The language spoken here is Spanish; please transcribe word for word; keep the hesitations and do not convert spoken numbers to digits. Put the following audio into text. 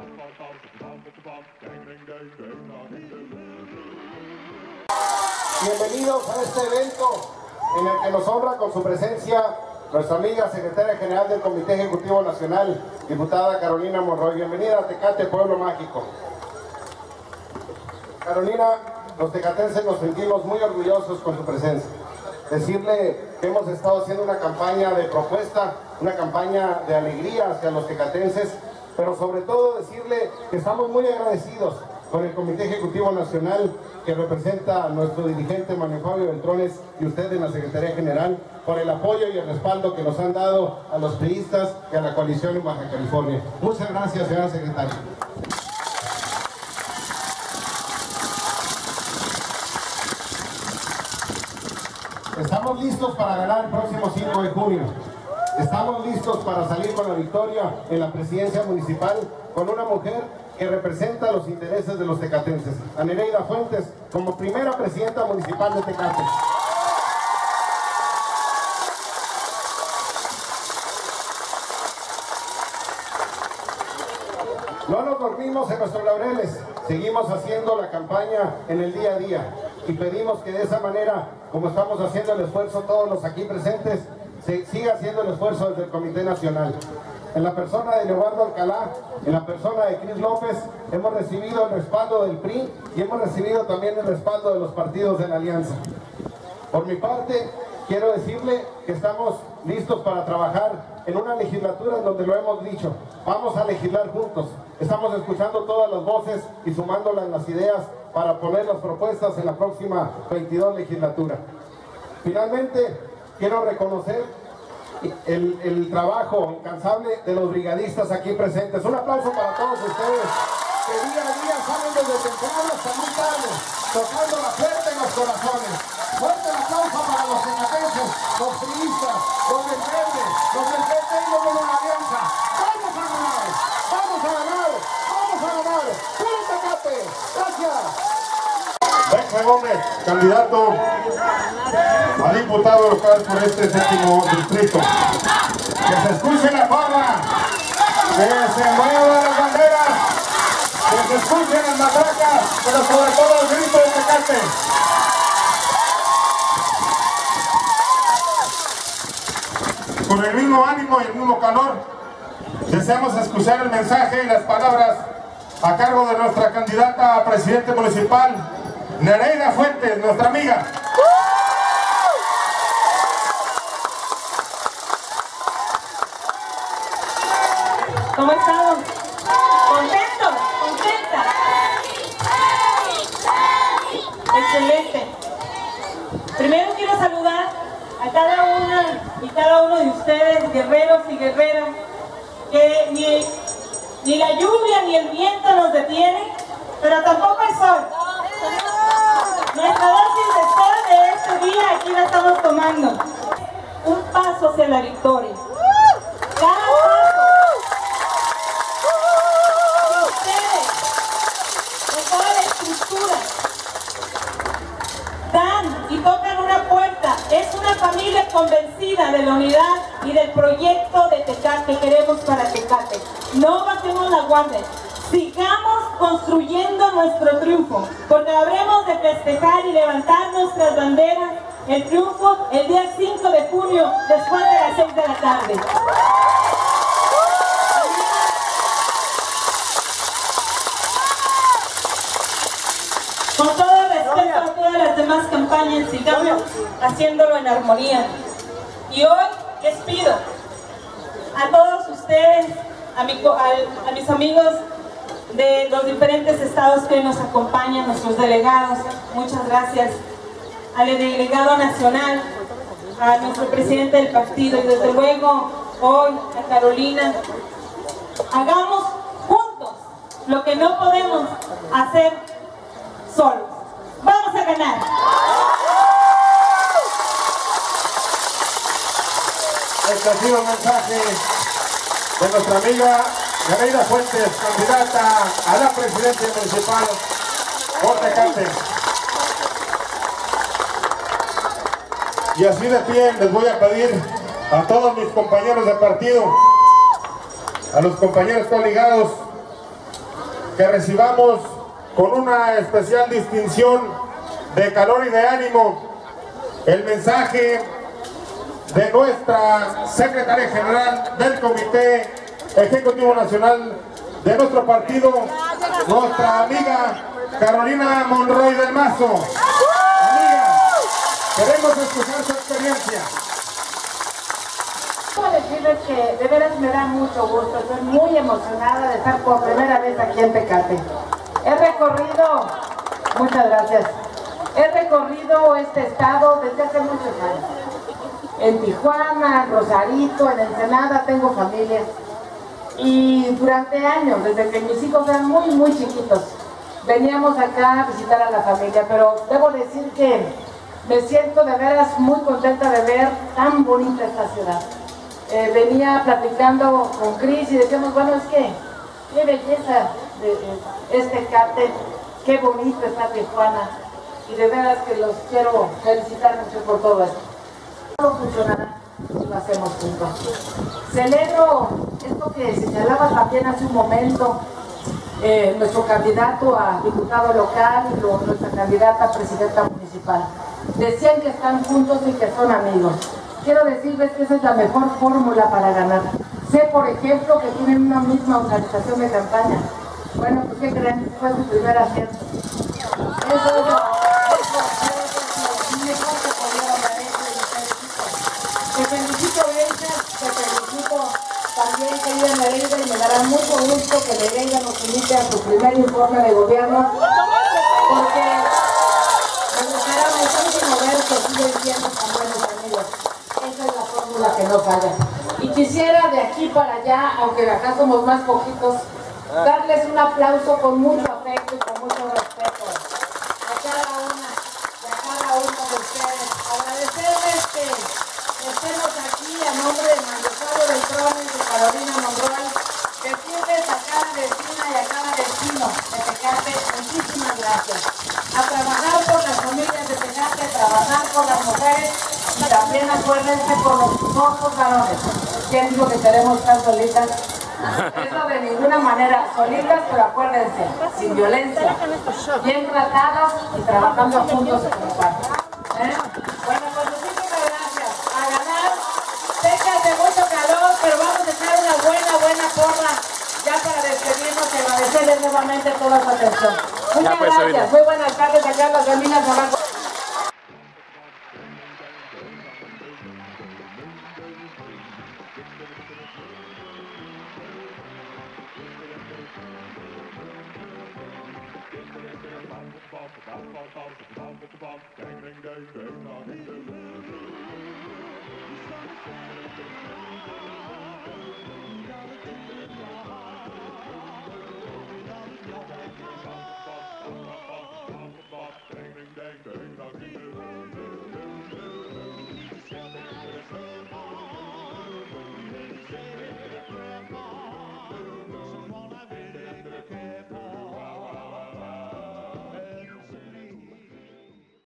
Bienvenidos a este evento en el que nos honra con su presencia nuestra amiga secretaria general del Comité Ejecutivo Nacional, diputada Carolina Monroy. Bienvenida a Tecate, Pueblo Mágico. Carolina, los tecatenses nos sentimos muy orgullosos con su presencia. Decirle que hemos estado haciendo una campaña de propuesta, una campaña de alegría hacia los tecatenses, pero sobre todo decirle que estamos muy agradecidos con el Comité Ejecutivo Nacional que representa a nuestro dirigente Manuel Fabio Beltrones y usted en la Secretaría General por el apoyo y el respaldo que nos han dado a los priistas y a la coalición en Baja California. Muchas gracias, señora secretaria. Estamos listos para ganar el próximo cinco de junio. Estamos listos para salir con la victoria en la presidencia municipal con una mujer que representa los intereses de los tecatenses, a Nereida Fuentes, como primera presidenta municipal de Tecate. No nos dormimos en nuestros laureles, seguimos haciendo la campaña en el día a día y pedimos que de esa manera, como estamos haciendo el esfuerzo todos los aquí presentes, se siga haciendo el esfuerzo desde el Comité Nacional. En la persona de Leobardo Alcalá, en la persona de Cris López, hemos recibido el respaldo del P R I y hemos recibido también el respaldo de los partidos de la Alianza. Por mi parte, quiero decirle que estamos listos para trabajar en una legislatura en donde lo hemos dicho, vamos a legislar juntos. Estamos escuchando todas las voces y sumándolas en las ideas para poner las propuestas en la próxima veintidós legislatura. Finalmente, quiero reconocer El, el trabajo incansable de los brigadistas aquí presentes. Un aplauso para todos ustedes que día a día salen desde temprano hasta muy tarde, tocando la puerta en los corazones. Fuerte el aplauso para los tecatenses, los priistas, los del verde, los del P T y los de la Alianza. ¡Vamos a ganar! ¡Vamos a ganar! ¡Vamos a ganar! ¡Puro Tecate! ¡Gracias! Benja Gómez, candidato a diputado local por este séptimo distrito. Que se escuche la farra, que se muevan las banderas, que se escuchen las matracas, pero sobre todo el grito de Tecate. Con el mismo ánimo y el mismo calor, deseamos escuchar el mensaje y las palabras a cargo de nuestra candidata a presidente municipal, Nereida Fuentes, nuestra amiga. ¿Cómo estamos? ¿Contentos? ¿Contentas? Excelente. Primero quiero saludar a cada una y cada uno de ustedes, guerreros y guerreras, que ni, ni la lluvia ni el viento nos detiene, pero tampoco el sol. Nuestra dosis de sol de este día aquí la estamos tomando. Un paso hacia la victoria. Cada paso que ustedes, de toda la estructura, dan y tocan una puerta, es una familia convencida de la unidad y del proyecto de Tecate que queremos para Tecate. No bajemos la guardia. Sigamos construyendo nuestro triunfo, porque habremos de festejar y levantar nuestras banderas, el triunfo, el día cinco de junio, después de las seis de la tarde. Con todo respeto a todas las demás campañas, sigamos haciéndolo en armonía. Y hoy les pido a todos ustedes, a, mi, a, a mis amigos de los diferentes estados que nos acompañan, nuestros delegados, muchas gracias, al delegado nacional, a nuestro presidente del partido y desde luego hoy a Carolina. Hagamos juntos lo que no podemos hacer solos. ¡Vamos a ganar! Este ha sido el mensaje de nuestra amiga Nereida Fuentes, candidata a la presidencia municipal por Tecate. Y así de pie les voy a pedir a todos mis compañeros de partido, a los compañeros coligados, que recibamos con una especial distinción de calor y de ánimo el mensaje de nuestra secretaria general del Comité Ejecutivo Nacional de nuestro partido, nuestra amiga Carolina Monroy del Mazo. Amiga, queremos escuchar su experiencia. Quiero decirles que de veras me da mucho gusto, estoy muy emocionada de estar por primera vez aquí en Tecate. He recorrido, muchas gracias, he recorrido este estado desde hace muchos años. En Tijuana, en Rosarito, en Ensenada tengo familia. Y durante años, desde que mis hijos eran muy, muy chiquitos, veníamos acá a visitar a la familia, pero debo decir que me siento de veras muy contenta de ver tan bonita esta ciudad. Eh, venía platicando con Cris y decíamos, bueno, es que qué belleza de, de este Tecate, qué bonito está Tijuana, y de veras que los quiero felicitar mucho por todo esto. No funcionará si lo hacemos juntos. Celebro esto que señalaba también hace un momento eh, nuestro candidato a diputado local y lo, nuestra candidata a presidenta municipal. Decían que están juntos y que son amigos. Quiero decirles que esa es la mejor fórmula para ganar. Sé, por ejemplo, que tienen una misma organización de campaña. Bueno, pues ¿qué creen? Fue su primer acierto. Eso es lo mejor que pudieron haber hecho y les felicito. Te felicito, Elsa, te felicito también, querida Nereida, y me dará mucho gusto que Nereida nos invite a su primer informe de gobierno, porque me gustará muchísimo ver que siguen siendo tan buenos amigos. Esa es la fórmula que no falla. Y quisiera de aquí para allá, aunque acá somos más poquitos, darles un aplauso con mucho afecto y con mucho respeto a cada una y a cada uno de ustedes. Agradecerles que estemos aquí a nombre de Mandosado del Trono y de Carolina Monroy, decirles a cada vecina y a cada vecino de Tecate, muchísimas gracias. A trabajar por las familias de Tecate, trabajar por las mujeres y también acuérdense por los otros varones. ¿Quién dijo que queremos estar solitas? Eso de ninguna manera, solitas, pero acuérdense, sin violencia, bien tratadas y trabajando juntos en paz. ¿Eh? Bueno, pues muchísimas gracias. A ganar, fechas de mucho calor, pero vamos a echar una buena, buena porra ya para despedirnos y agradecerles nuevamente toda su atención. Muchas pues, gracias. Sabina. Muy buenas tardes, acá las gaminas abajo. Bye.